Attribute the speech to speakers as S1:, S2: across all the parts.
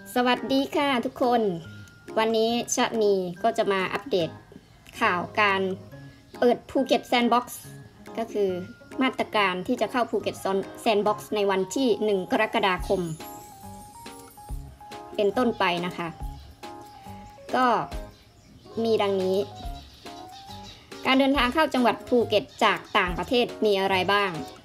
S1: สวัสดีค่ะทุกคนวันนี้ชะนีก็จะมาอัปเดตข่าวการเปิดภูเก็ตแซนด์บ็อกซ์ก็คือมาตรการที่จะเข้าภูเก็ตแซนด์บ็อกซ์ในวันที่1 กรกฎาคมเป็นต้นไปนะคะก็มีดังนี้การเดินทางเข้าจังหวัดภูเก็ตจากต่างประเทศมีอะไรบ้าง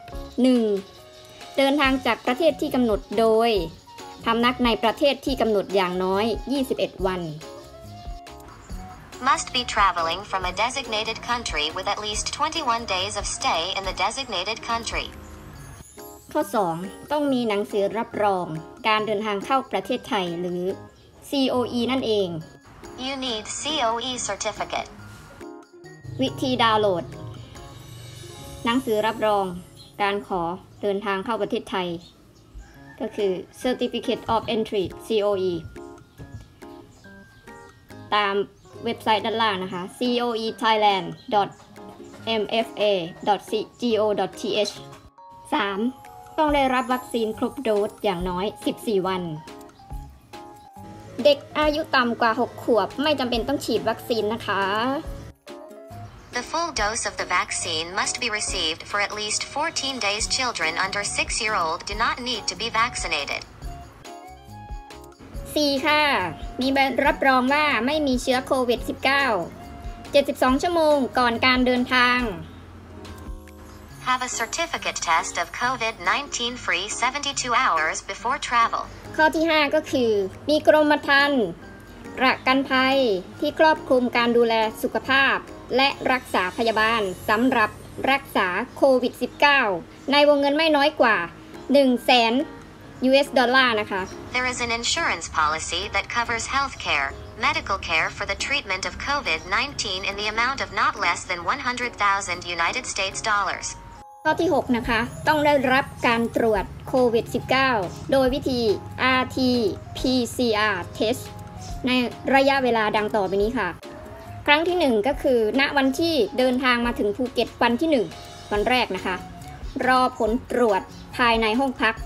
S1: 1. เดินทางจากประเทศที่กำหนดโดยพำนักในประเทศที่กำหนดอย่างน้อย21วัน
S2: Must be traveling from a designated country with at least 21 days of stay in the designated country.
S1: ข้อ 2. ต้องมีหนังสือรับรองการเดินทางเข้าประเทศไทยหรือ COE นั่นเอง
S2: You need COE certificate.
S1: วิธีดาวน์โหลดหนังสือรับรองการขอเดินทางเข้าประเทศไทยก็คือ Certificate of Entry COE ตามเว็บไซต์ด้านล่างนะคะ coethailand.mfa.go.th 3. ต้องได้รับวัคซีนครบโดสอย่างน้อย14วันเด็กอายุต่ำกว่า6ขวบไม่จำเป็นต้องฉีดวัคซีนนะคะ
S2: The full dose of the vaccine must be received for at least 14 days. Children under 6-year-old do not need to be vaccinated.
S1: 4. ค่ะมีใบรับรองว่าไม่มีเชื้อโควิด -19 72 ชั่วโมงก่อนการเดินทาง
S2: Have a certificate test of COVID-19 free 72 hours before travel.
S1: ข้อที่ 5 ก็คือมีกรมธรรม์ประกันภัยที่ครอบคลุมการดูแลสุขภาพและรักษาพยาบาลสำหรับรักษาโควิด -19 ในวงเงินไม่น้อยกว่า 100,000 US ดอลลาร์นะคะ
S2: There is an insurance policy that covers healthcare, medical care for the treatment of COVID-19 in the amount of not less than 100,000 United States dollars.
S1: ข้อที่ 6 นะคะต้องได้รับการตรวจโควิด -19 โดยวิธี RT-PCR test ในระยะเวลาดังต่อไปนี้ค่ะครั้งที่ 1 ก็คือณวันที่เดินทางมาถึงภูเก็ตวันที่ 1 วันแรกนะคะรอผลตรวจภายในห้องพัก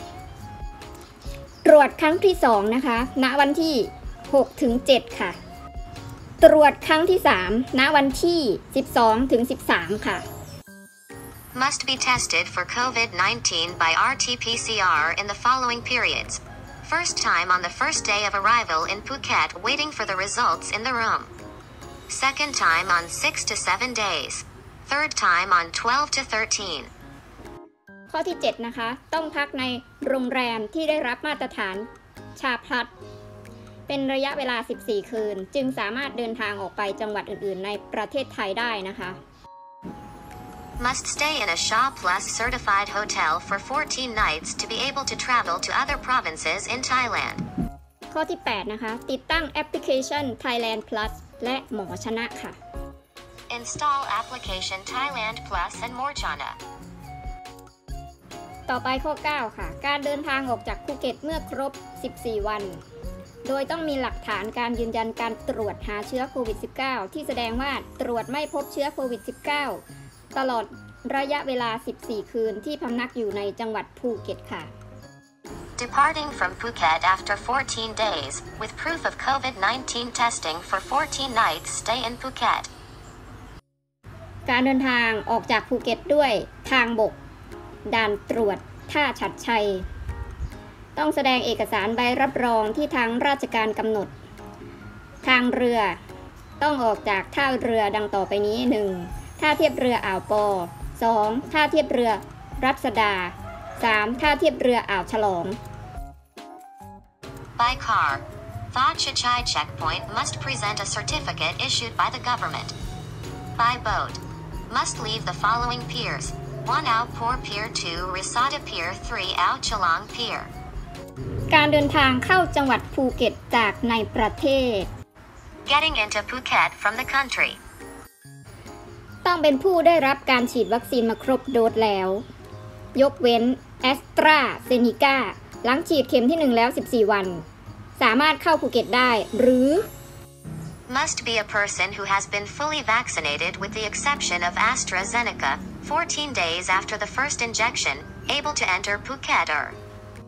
S1: ตรวจครั้งที่ 2 นะคะณวันที่ 6 ถึง 7 ค่ะตรวจครั้งที่ 3 ณวันที่ 12 ถึง 13 ค่ะ
S2: Must be tested for COVID-19 by RT-PCR in the following periods. First time on the first day of arrival in Phuket waiting for the results in the room. Second time on 6 to 7 days. Third time on 12 to 13.
S1: ข้อที่ 7 นะคะต้องพักในโรงแรมที่ได้รับมาตรฐานชาพลัดเป็นระยะเวลา 14 คืนจึงสามารถเดินทางออกไปจังหวัดอื่นๆในประเทศไทยได้นะคะ
S2: Must stay in a Shah Plus certified hotel for 14 nights to be able to travel to other provinces in Thailand.
S1: ข้อที่ 8 นะคะติดตั้งแอปพลิเคชัน Thailand Plus และหมอชนะค่ะ
S2: Install application Thailand Plus and Morchana.
S1: ต่อไปข้อ 9 ค่ะการเดินทางออกจากภูเก็ตเมื่อครบ 14 วันโดยต้องมีหลักฐานการยืนยันการตรวจหาเชื้อโควิด -19 ที่แสดงว่าตรวจไม่พบเชื้อโควิด -19 ตลอดระยะเวลา 14 คืนที่พำนักอยู่ในจังหวัดภูเก็ตค่ะ
S2: Departing from Phuket after 14 days, with proof of COVID-19 testing for 14 nights stay in Phuket.
S1: การเดินทางออกจากภูเก็ตด้วยทางบกด่านตรวจท่าฉัตรชัยต้องแสดงเอกสารใบรับรองที่ทางราชการกำหนดทางเรือต้องออกจากท่าเรือดังต่อไปนี้ 1. ท่าเทียบเรืออ่าวปอ 2. ท่าเทียบเรือรัศดา 3. ท่าเทียบเรืออ่าวฉลอง
S2: By car. Tha Chachai checkpoint must present a certificate issued by the government. By boat. Must leave the following piers. 1 Ao Por Pier 2 Risada Pier 3 Ao Chalang Pier.
S1: การเดินทางเข้าจังหวัดภูเก็ตจากในประเทศ
S2: Getting into Phuket from the country.
S1: ต้องเป็นผู้ได้รับการฉีดวัคซีนมาครบโดสแล้วยกเว้นแอสตราเซเนกาหลังฉีดเข็มที่ 1 แล้ว 14 วันสามารถเข้าภูเก็ตได้หรือ
S2: Must be a person who has been fully vaccinated with the exception of AstraZeneca, 14 days after the first injection, able to enter Phuket or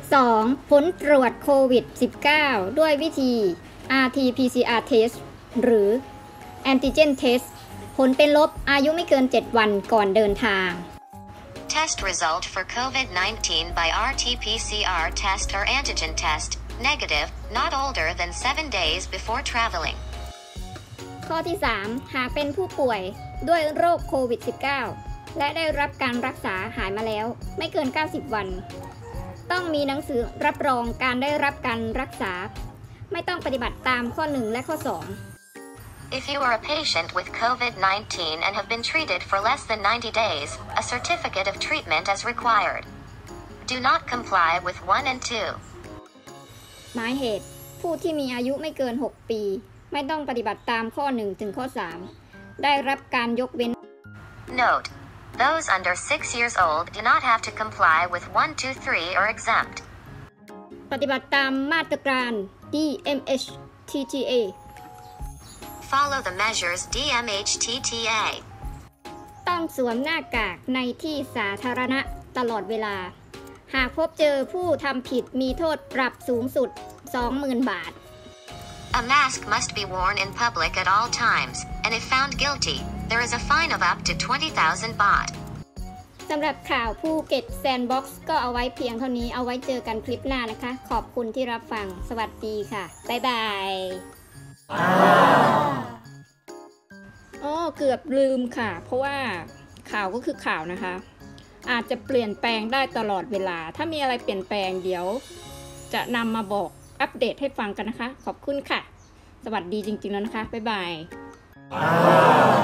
S1: 2. ผลตรวจโควิด -19 ด้วยวิธี RT-PCR test หรือ Antigen test ผลเป็นลบอายุไม่เกิน 7 วันก่อนเดินทาง
S2: Test result for COVID-19 by RT-PCR test or antigen test, negative, not older than 7 days before traveling.
S1: ข้อที่ 3 หากเป็นผู้ป่วยด้วยโรคโควิด -19 และได้รับการรักษาหายมาแล้วไม่เกิน 90 วัน ต้องมีหนังสือรับรองการได้รับการรักษา ไม่ต้องปฏิบัติตามข้อ 1 และข้อ
S2: If you are a patient with COVID-19 and have been treated for less than 90 days, a certificate of treatment is required. Do not comply with 1 and 2.
S1: 2 หมายเหตุผู้ที่มีอายุไม่เกิน 6 ปี ไม่ต้องปฏิบัติตามข้อ 1 ถึงข้อ 3 ได้รับการยกเว้น
S2: Note: those under 6 years old do not have to comply with 1, 2, 3 or exempt.
S1: ปฏิบัติตามมาตรการ DMHTTA
S2: Follow the measures DMHTTA.
S1: ต้องสวมหน้ากากในที่สาธารณะตลอดเวลา หากพบเจอผู้ทำผิดมีโทษปรับสูงสุด 20,000 บาท
S2: A mask must be worn in public at all times, and if found guilty, there is a fine of up to 20,000 baht.
S1: สำหรับข่าวภูเก็ตแซนด์บ็อกซ์ก็เอาไว้เพียงเท่านี้เอาไว้เจอกันคลิปหน้านะคะ ขอบคุณที่รับฟังสวัสดีค่ะ บ๊ายบายเกือบลืมค่ะ เพราะว่าข่าวก็คือข่าวนะคะ อาจจะเปลี่ยนแปลงได้ตลอดเวลาถ้ามีอะไรเปลี่ยนแปลงเดี๋ยวจะนำมาบอกอัปเดตให้ฟังกันนะคะขอบคุณค่ะสวัสดีจริงๆแล้วนะคะบ๊ายบาย